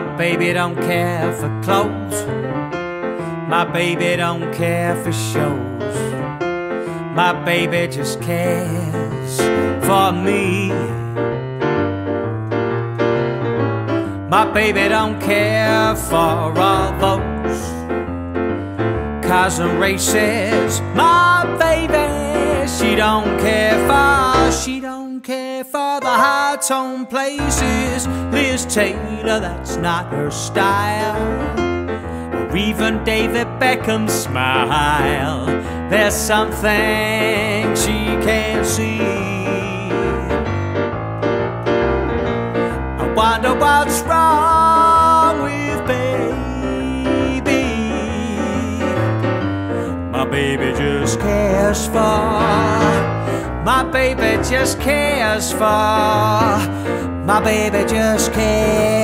baby don't care for clothes. My baby don't care for shows. My baby just cares for me. My baby don't care for all those cars and races. My baby, she don't care for the high-tone places. Liz Taylor, that's not her style. Or even David Beckham's smile. There's something she can't see. I wonder what's wrong with baby. My baby just cares for. My baby just cares for. My baby just cares.